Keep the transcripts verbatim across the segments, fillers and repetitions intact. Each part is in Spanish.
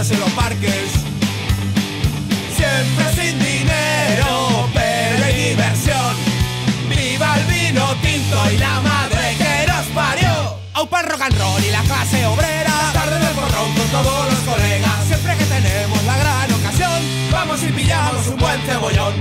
baños en los parques. Siempre sin dinero, pero hay diversión. Viva el vino tinto y la madre que nos parió. Aupa el rock and roll y la clase obrera. Tarde del porrón con todos los colegas. Siempre que tenemos la gran ocasión, vamos y pillamos un buen cebollón.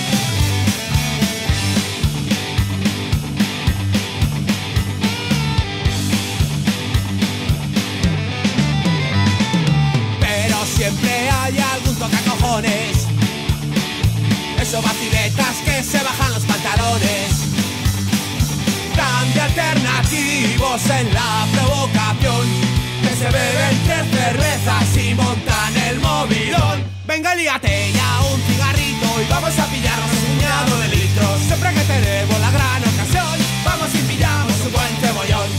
Pero siempre hay algún tocacojones, esos vaciletas que se bajan los pantalones, tan de alternativos en la provocación, que se beben tres cervezas y montan el movilón. Venga, líate ya un cigarrito y vamos a pillarnos un puñado de litros. Siempre que tenemos la gran ocasión, vamos y pillamos un buen cebollón.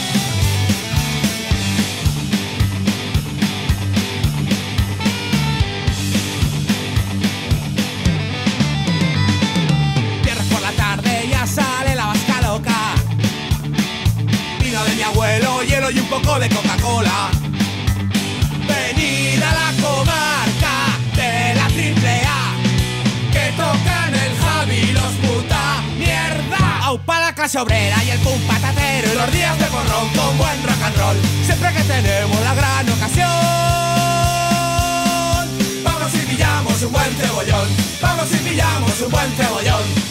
Viernes por la tarde ya sale la vasca loca, vino de mi abuelo, hielo y un poco de Coca-Cola. Venid a la comarca de la triple A, que tocan el Javi los puta mierda. Aupa la clase obrera y el pum patatero, y los días de porrón con buen rock and roll. Siempre que tenemos la gran ocasión, vamos y pillamos un buen cebollón. Vamos y pillamos un buen cebollón.